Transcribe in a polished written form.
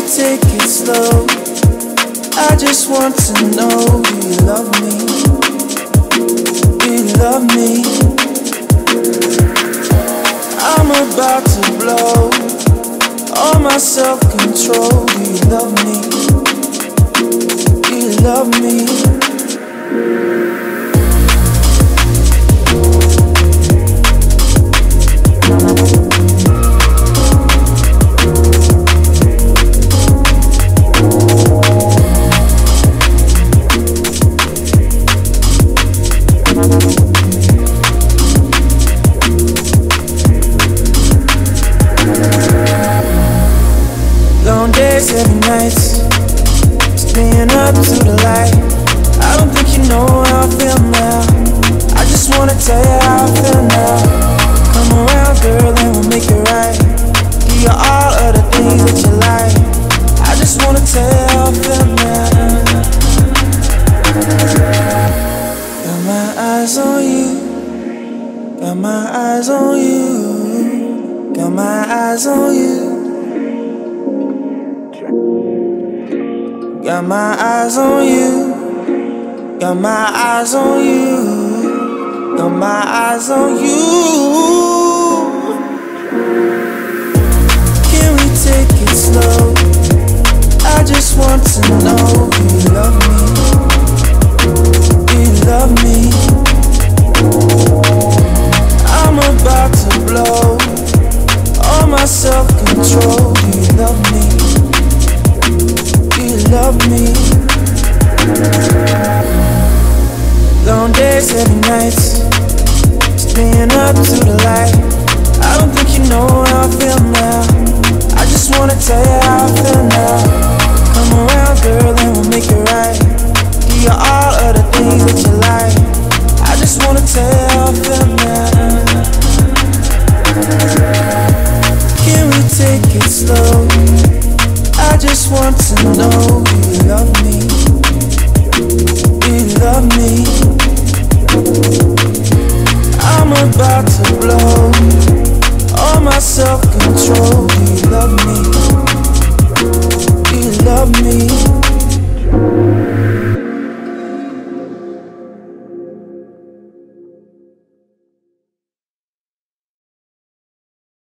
take it slow? I just want to know, do you love me? Do you love me? I'm about to blow all my self-control. Do you love me? Do you love me? Long days, heavy nights, staying up to the light. I don't think you know how I feel now. I just wanna tell you how I feel now. Come around, girl, and we'll make it right. Give you all of the things that you like. I just wanna tell you how I feel now. Got my eyes on you. Got my eyes on you. Got my eyes on you. Got my eyes on you. Got my eyes on you. Got my eyes on you. Can we take it slow? I just want to know, do you love me? Do you love me? I'm about to blow all my self-control. Do you love me? Do you love me? Long days, heavy nights, staying up to the light. I don't think you know how I feel now. I just wanna tell you how I feel now. Come around, girl, and we'll make it right. Give you all of the things that you like. I just wanna tell you how I feel now. Can we take it slow? I just want to know you.